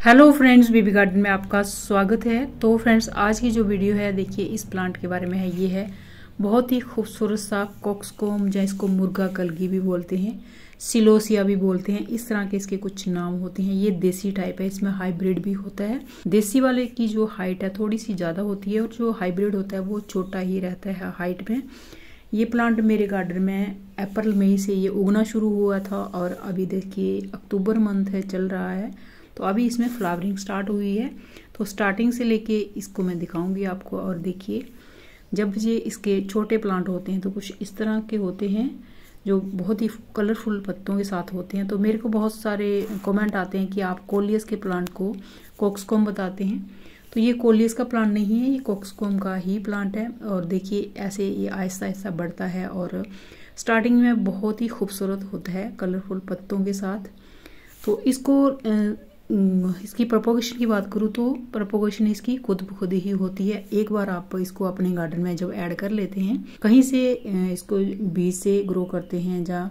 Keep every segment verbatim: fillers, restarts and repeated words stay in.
Hello friends, baby garden में आपका स्वागत है। तो फ्रेंड्स, आज की जो वीडियो है देखिए इस प्लांट के बारे में है। ये है बहुत ही खूबसूरत सा कॉक्सकॉम, या इसको मुर्गा कलगी भी बोलते हैं, सिलोसिया भी बोलते हैं, इस तरह के इसके कुछ नाम होते हैं। ये देसी टाइप है, इसमें हाइब्रिड भी होता है। देसी वाले की जो हाइट है थोड़ी सी ज़्यादा होती है और जो हाइब्रिड होता है वो छोटा ही रहता है हाइट में। ये प्लांट मेरे गार्डन में अप्रैल मई से ये उगना शुरू हुआ था और अभी देखिए अक्टूबर मंथ है, चल रहा है, तो अभी इसमें फ्लावरिंग स्टार्ट हुई है। तो स्टार्टिंग से लेके इसको मैं दिखाऊंगी आपको। और देखिए जब ये इसके छोटे प्लांट होते हैं तो कुछ इस तरह के होते हैं जो बहुत ही कलरफुल पत्तों के साथ होते हैं। तो मेरे को बहुत सारे कमेंट आते हैं कि आप कोलियस के प्लांट को कॉक्सकॉम बताते हैं। तो ये कोलियस का प्लांट नहीं है, ये कॉक्सकॉम का ही प्लांट है। और देखिए ऐसे ये आहिस्ता आहिस्ता बढ़ता है और स्टार्टिंग में बहुत ही खूबसूरत होता है कलरफुल पत्तों के साथ। तो इसको इसकी प्रोपोगेशन की बात करूँ तो प्रोपोगेशन इसकी खुद ब खुद ही होती है। एक बार आप इसको अपने गार्डन में जब ऐड कर लेते हैं, कहीं से इसको बीज से ग्रो करते हैं या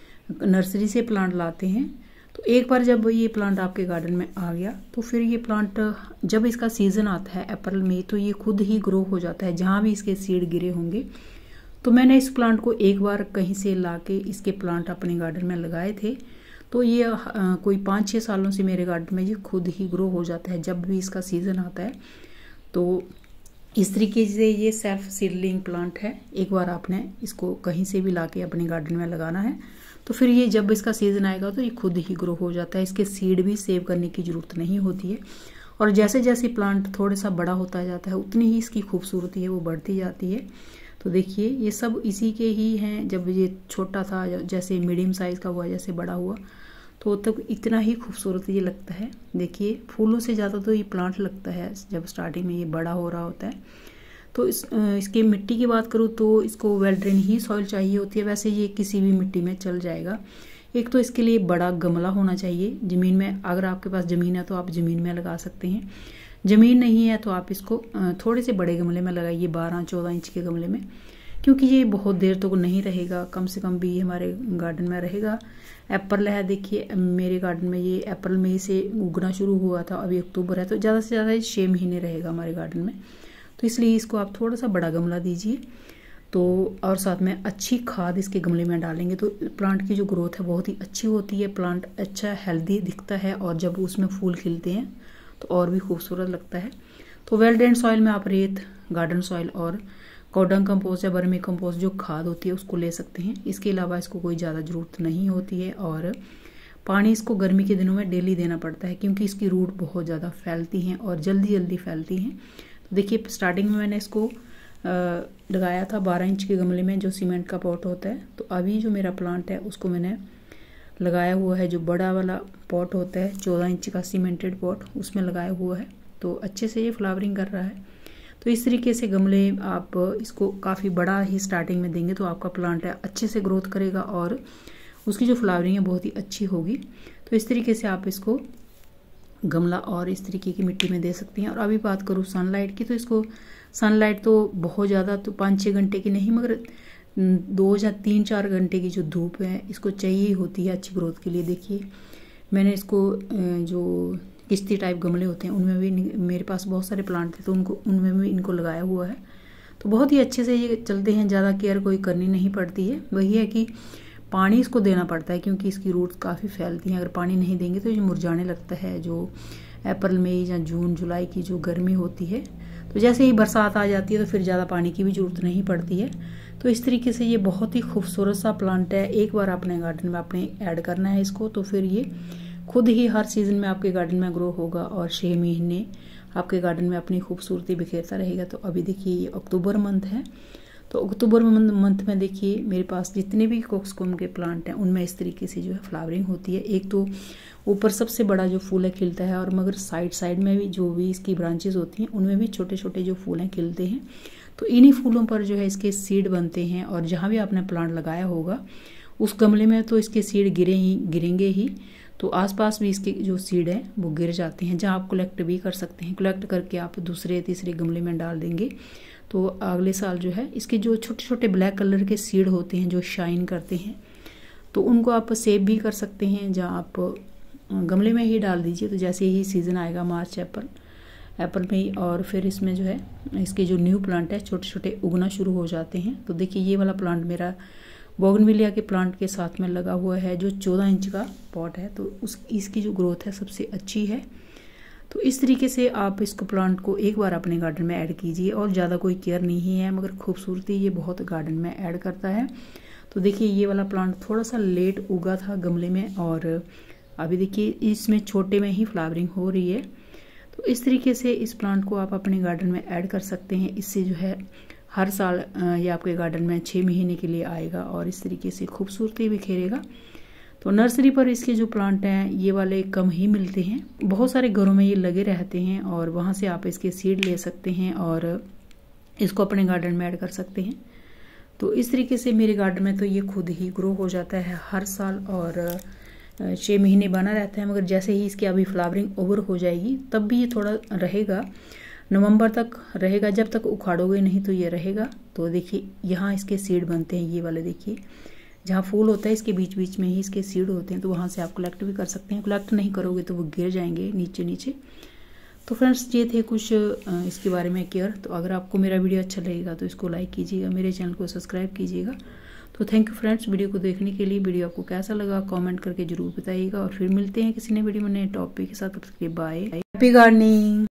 नर्सरी से प्लांट लाते हैं, तो एक बार जब ये प्लांट आपके गार्डन में आ गया तो फिर ये प्लांट जब इसका सीजन आता है अप्रैल में, तो ये खुद ही ग्रो हो जाता है जहाँ भी इसके सीड गिरे होंगे। तो मैंने इस प्लांट को एक बार कहीं से ला के इसके प्लांट अपने गार्डन में लगाए थे। तो ये आ, कोई पाँच छः सालों से मेरे गार्डन में ये खुद ही ग्रो हो जाता है जब भी इसका सीज़न आता है। तो इस तरीके से ये सेल्फ सीडलिंग प्लांट है। एक बार आपने इसको कहीं से भी लाके अपने गार्डन में लगाना है तो फिर ये जब इसका सीज़न आएगा तो ये खुद ही ग्रो हो जाता है। इसके सीड भी सेव करने की ज़रूरत नहीं होती है। और जैसे जैसे प्लांट थोड़ा सा बड़ा होता जाता है उतनी ही इसकी खूबसूरती है वो बढ़ती जाती है। तो देखिए ये सब इसी के ही हैं। जब ये छोटा था, जैसे मीडियम साइज़ का हुआ, जैसे बड़ा हुआ, तो तब इतना ही खूबसूरत ये लगता है। देखिए फूलों से ज़्यादा तो ये प्लांट लगता है जब स्टार्टिंग में ये बड़ा हो रहा होता है। तो इस इसके मिट्टी की बात करूँ तो इसको वेल ड्रेन ही सॉइल चाहिए होती है। वैसे ये किसी भी मिट्टी में चल जाएगा। एक तो इसके लिए बड़ा गमला होना चाहिए ज़मीन में। अगर आपके पास ज़मीन है तो आप ज़मीन में लगा सकते हैं, ज़मीन नहीं है तो आप इसको थोड़े से बड़े गमले में लगाइए, बारह चौदह इंच के गमले में, क्योंकि ये बहुत देर तक तो नहीं रहेगा। कम से कम भी हमारे गार्डन में रहेगा। अप्रैल है, देखिए मेरे गार्डन में ये अप्रैल मई से उगना शुरू हुआ था, अभी अक्टूबर है, तो ज़्यादा से ज़्यादा छः महीने रहेगा हमारे गार्डन में। तो इसलिए इसको आप थोड़ा सा बड़ा गमला दीजिए। तो और साथ में अच्छी खाद इसके गमले में डालेंगे तो प्लांट की जो ग्रोथ है बहुत ही अच्छी होती है। प्लांट अच्छा हेल्दी दिखता है और जब उसमें फूल खिलते हैं तो और भी खूबसूरत लगता है। तो वेल ड्रेन सॉइल में आप रेत, गार्डन सॉइल और कॉर्डन कंपोस्ट या बर्मी कंपोस्ट जो खाद होती है उसको ले सकते हैं। इसके अलावा इसको कोई ज़्यादा ज़रूरत नहीं होती है। और पानी इसको गर्मी के दिनों में डेली देना पड़ता है क्योंकि इसकी रूट बहुत ज़्यादा फैलती हैं और जल्दी जल्दी फैलती हैं। तो देखिए स्टार्टिंग में मैंने इसको लगाया था बारह इंच के गमले में जो सीमेंट का पॉट होता है। तो अभी जो मेरा प्लांट है उसको मैंने लगाया हुआ है जो बड़ा वाला पॉट होता है, चौदह इंच का सीमेंटेड पॉट, उसमें लगाया हुआ है। तो अच्छे से ये फ्लावरिंग कर रहा है। तो इस तरीके से गमले आप इसको काफ़ी बड़ा ही स्टार्टिंग में देंगे तो आपका प्लांट है अच्छे से ग्रोथ करेगा और उसकी जो फ्लावरिंग है बहुत ही अच्छी होगी। तो इस तरीके से आप इसको गमला और इस तरीके की मिट्टी में दे सकते हैं। और अभी बात करूँ सनलाइट की, तो इसको सनलाइट तो बहुत ज़्यादा तो पाँच छः घंटे की नहीं, मगर दो या तीन चार घंटे की जो धूप है इसको चाहिए होती है अच्छी ग्रोथ के लिए। देखिए मैंने इसको जो किश्ती टाइप गमले होते हैं उनमें भी, मेरे पास बहुत सारे प्लांट थे तो उनको उनमें भी इनको लगाया हुआ है। तो बहुत ही अच्छे से ये चलते हैं, ज़्यादा केयर कोई करनी नहीं पड़ती है। वही है कि पानी इसको देना पड़ता है क्योंकि इसकी रूट्स काफ़ी फैलती हैं। अगर पानी नहीं देंगे तो ये मुरझाने लगता है। जो अप्रैल मई या जून जुलाई की जो गर्मी होती है, तो जैसे ही बरसात आ जाती है तो फिर ज़्यादा पानी की भी ज़रूरत नहीं पड़ती है। तो इस तरीके से ये बहुत ही खूबसूरत सा प्लांट है। एक बार अपने गार्डन में आपने ऐड करना है इसको तो फिर ये खुद ही हर सीज़न में आपके गार्डन में ग्रो होगा और छः महीने आपके गार्डन में अपनी खूबसूरती बिखेरता रहेगा। तो अभी देखिए ये अक्टूबर मंथ है, तो अक्टूबर मंथ में देखिए मेरे पास जितने भी कॉक्सकॉम के प्लांट हैं उनमें इस तरीके से जो है फ्लावरिंग होती है। एक तो ऊपर सबसे बड़ा जो फूल है खिलता है, और मगर साइड साइड में भी जो भी इसकी ब्रांचेस होती हैं उनमें भी छोटे छोटे जो फूल हैं खिलते हैं। तो इन्हीं फूलों पर जो है इसके सीड बनते हैं और जहाँ भी आपने प्लांट लगाया होगा उस गमले में तो इसके सीड गिरे ही गिरेंगे ही। तो आसपास भी इसके जो सीड है वो गिर जाते हैं, जहाँ आप कलेक्ट भी कर सकते हैं। कलेक्ट करके आप दूसरे तीसरे गमले में डाल देंगे तो अगले साल जो है इसके जो छोटे छोटे ब्लैक कलर के सीड होते हैं जो शाइन करते हैं, तो उनको आप सेव भी कर सकते हैं। जहाँ आप गमले में ही डाल दीजिए। तो जैसे ही सीज़न आएगा मार्च अप्रैल अप्रैल में ही, और फिर इसमें जो है इसके जो न्यू प्लांट है छोटे छोटे उगना शुरू हो जाते हैं। तो देखिए ये वाला प्लांट मेरा बोगनविलिया के प्लांट के साथ में लगा हुआ है, जो चौदह इंच का पॉट है। तो उस इसकी जो ग्रोथ है सबसे अच्छी है। तो इस तरीके से आप इसको प्लांट को एक बार अपने गार्डन में ऐड कीजिए, और ज़्यादा कोई केयर नहीं है, मगर खूबसूरती ये बहुत गार्डन में ऐड करता है। तो देखिए ये वाला प्लांट थोड़ा सा लेट उगा था गमले में, और अभी देखिए इसमें छोटे में ही फ्लावरिंग हो रही है। तो इस तरीके से इस प्लांट को आप अपने गार्डन में ऐड कर सकते हैं। इससे जो है हर साल ये आपके गार्डन में छः महीने के लिए आएगा और इस तरीके से खूबसूरती बिखेरेगा। तो नर्सरी पर इसके जो प्लांट हैं ये वाले कम ही मिलते हैं, बहुत सारे घरों में ये लगे रहते हैं, और वहाँ से आप इसके सीड ले सकते हैं और इसको अपने गार्डन में ऐड कर सकते हैं। तो इस तरीके से मेरे गार्डन में तो ये खुद ही ग्रो हो जाता है हर साल, और छः महीने बना रहता है। मगर जैसे ही इसकी अभी फ्लावरिंग ओवर हो जाएगी तब भी ये थोड़ा रहेगा, नवंबर तक रहेगा, जब तक उखाड़ोगे नहीं तो ये रहेगा। तो देखिए यहाँ इसके सीड बनते हैं, ये वाले देखिए जहाँ फूल होता है इसके बीच बीच में ही इसके सीड होते हैं। तो वहाँ से आप कलेक्ट भी कर सकते हैं। कलेक्ट नहीं करोगे तो वो गिर जाएंगे नीचे नीचे। तो फ्रेंड्स ये थे कुछ इसके बारे में केयर। तो अगर आपको मेरा वीडियो अच्छा लगेगा तो इसको लाइक कीजिएगा, मेरे चैनल को सब्सक्राइब कीजिएगा। तो थैंक यू फ्रेंड्स वीडियो को देखने के लिए। वीडियो आपको कैसा लगा कमेंट करके जरूर बताइएगा, और फिर मिलते हैं किसी नए वीडियो में नए टॉपिक के साथ। तब तक के लिए बाय, हैप्पी गार्डनिंग।